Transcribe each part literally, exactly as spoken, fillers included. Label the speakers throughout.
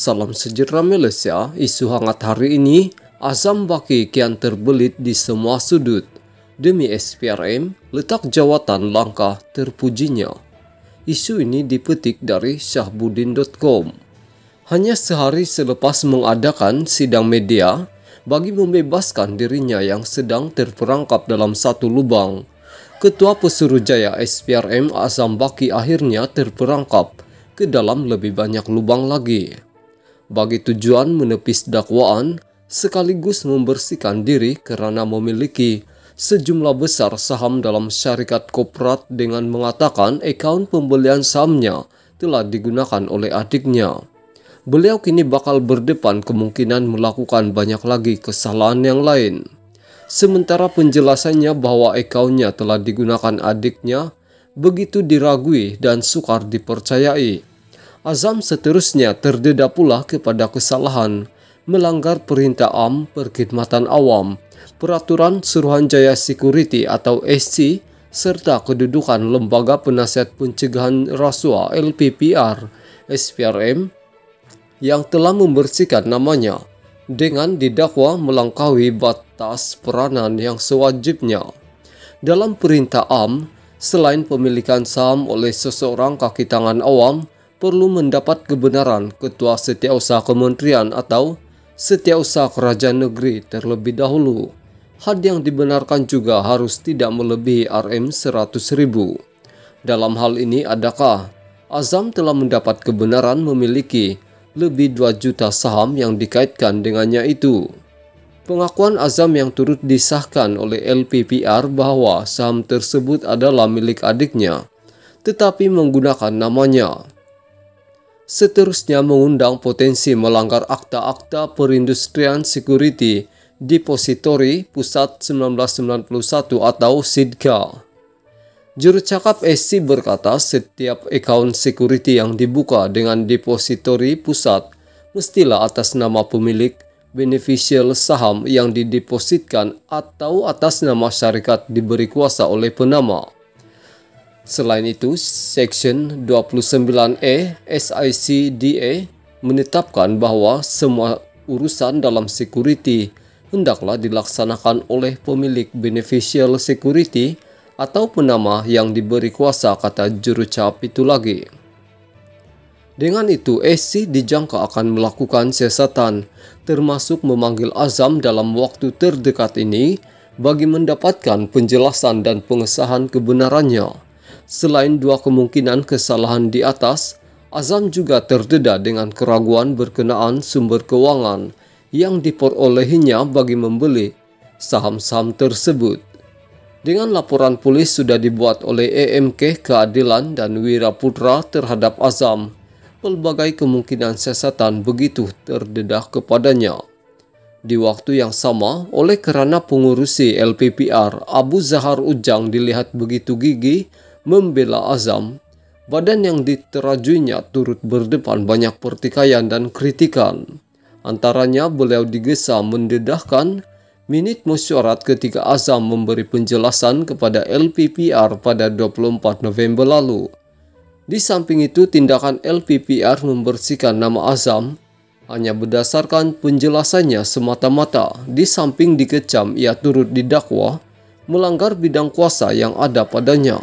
Speaker 1: Salam sejahtera Malaysia. Isu hangat hari ini, Azam Baki kian terbelit di semua sudut. Demi S P R M, letak jawatan langkah terpujinya. Isu ini dipetik dari syahbudin dot com. Hanya sehari selepas mengadakan sidang media bagi membebaskan dirinya yang sedang terperangkap dalam satu lubang, Ketua Pesuruhjaya S P R M Azam Baki akhirnya terperangkap ke dalam lebih banyak lubang lagi. Bagi tujuan menepis dakwaan sekaligus membersihkan diri karena memiliki sejumlah besar saham dalam syarikat korporat dengan mengatakan akaun pembelian sahamnya telah digunakan oleh adiknya. Beliau kini bakal berdepan kemungkinan melakukan banyak lagi kesalahan yang lain. Sementara penjelasannya bahwa akaunnya telah digunakan adiknya begitu diragui dan sukar dipercayai. Azam seterusnya terdeda pula kepada kesalahan melanggar Perintah A M Perkhidmatan Awam, Peraturan Suruhanjaya Security atau S C, serta kedudukan Lembaga Penasihat Pencegahan Rasuah L P P R S P R M yang telah membersihkan namanya dengan didakwa melangkaui batas peranan yang sewajibnya. Dalam Perintah A M, selain pemilikan saham oleh seseorang kaki tangan awam, perlu mendapat kebenaran Ketua Setiausaha Kementerian atau Setiausaha Kerajaan Negeri terlebih dahulu. Had yang dibenarkan juga harus tidak melebihi R M seratus ribu. Dalam hal ini, adakah Azam telah mendapat kebenaran memiliki lebih dua juta saham yang dikaitkan dengannya itu? Pengakuan Azam yang turut disahkan oleh L P P R bahwa saham tersebut adalah milik adiknya, tetapi menggunakan namanya. Seterusnya mengundang potensi melanggar Akta-Akta Perindustrian Security Depository Pusat seribu sembilan ratus sembilan puluh satu atau S I D C A. Jurucakap S C berkata setiap akaun security yang dibuka dengan depository pusat mestilah atas nama pemilik beneficial saham yang didepositkan atau atas nama syarikat diberi kuasa oleh penama. Selain itu, Section dua puluh sembilan E S I C D A menetapkan bahwa semua urusan dalam security hendaklah dilaksanakan oleh pemilik beneficial security atau penama yang diberi kuasa, kata jurucakap itu lagi. Dengan itu, S C dijangka akan melakukan siasatan, termasuk memanggil Azam dalam waktu terdekat ini bagi mendapatkan penjelasan dan pengesahan kebenarannya. Selain dua kemungkinan kesalahan di atas, Azam juga terdeda dengan keraguan berkenaan sumber keuangan yang diperolehinya bagi membeli saham-saham tersebut. Dengan laporan polis sudah dibuat oleh E M K Keadilan dan Wiraputra terhadap Azam, pelbagai kemungkinan siasatan begitu terdedah kepadanya. Di waktu yang sama, oleh kerana pengurusi L P P R Abu Zahar Ujang dilihat begitu gigih membela Azam, badan yang diterajuinya turut berdepan banyak pertikaian dan kritikan. Antaranya beliau digesa mendedahkan minit mesyuarat ketika Azam memberi penjelasan kepada L P P R pada dua puluh empat November lalu. Di samping itu, tindakan L P P R membersihkan nama Azam hanya berdasarkan penjelasannya semata-mata. Di samping dikecam, ia turut didakwa melanggar bidang kuasa yang ada padanya.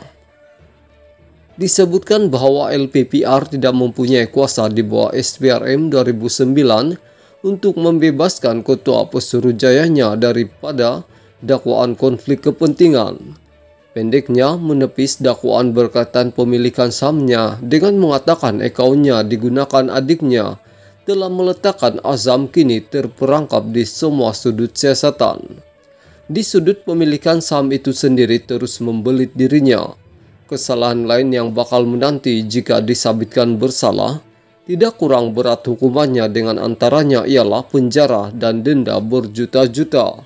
Speaker 1: Disebutkan bahwa L P P R tidak mempunyai kuasa di bawah S P R M dua ribu sembilan untuk membebaskan Ketua Pesuruhjayanya daripada dakwaan konflik kepentingan. Pendeknya, menepis dakwaan berkaitan pemilikan sahamnya dengan mengatakan akaunnya digunakan adiknya telah meletakkan Azam kini terperangkap di semua sudut siasatan. Di sudut pemilikan saham itu sendiri terus membelit dirinya. Kesalahan lain yang bakal menanti jika disabitkan bersalah tidak kurang berat hukumannya, dengan antaranya ialah penjara dan denda berjuta-juta.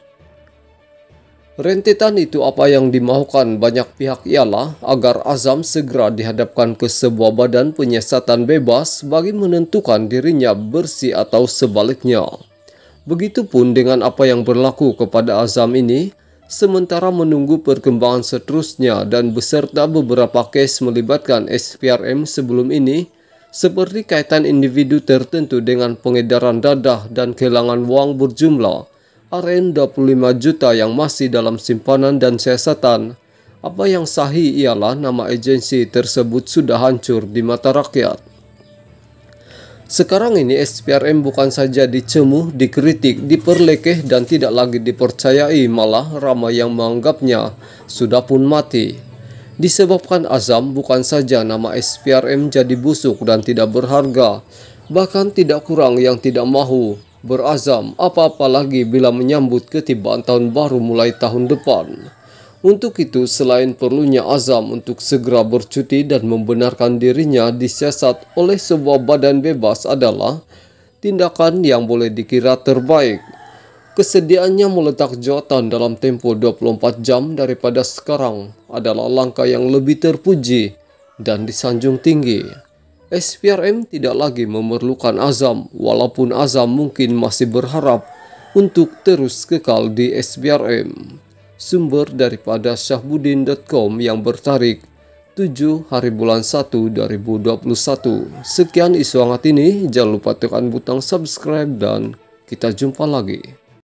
Speaker 1: Rentetan itu apa yang dimaukan banyak pihak ialah agar Azam segera dihadapkan ke sebuah badan penyiasatan bebas bagi menentukan dirinya bersih atau sebaliknya. Begitupun dengan apa yang berlaku kepada Azam ini, sementara menunggu perkembangan seterusnya dan beserta beberapa kes melibatkan S P R M sebelum ini, seperti kaitan individu tertentu dengan pengedaran dadah dan kehilangan uang berjumlah R M dua puluh lima juta yang masih dalam simpanan dan siasatan. Apa yang sahih ialah nama agensi tersebut sudah hancur di mata rakyat. Sekarang ini S P R M bukan saja dicemuh, dikritik, diperlekeh dan tidak lagi dipercayai, malah ramai yang menganggapnya sudah pun mati. Disebabkan Azam, bukan saja nama S P R M jadi busuk dan tidak berharga, bahkan tidak kurang yang tidak mahu berazam apa-apa lagi bila menyambut ketibaan tahun baru mulai tahun depan. Untuk itu, selain perlunya azam untuk segera bercuti dan membenarkan dirinya disiasat oleh sebuah badan bebas adalah tindakan yang boleh dikira terbaik. Kesediaannya meletak jawatan dalam tempo dua puluh empat jam daripada sekarang adalah langkah yang lebih terpuji dan disanjung tinggi. S P R M tidak lagi memerlukan azam, walaupun azam mungkin masih berharap untuk terus kekal di S P R M. Sumber daripada syahbudin dot com yang bertarik tujuh hari bulan satu dua ribu dua puluh satu. Sekian isu hangat ini, jangan lupa tekan butang subscribe dan kita jumpa lagi.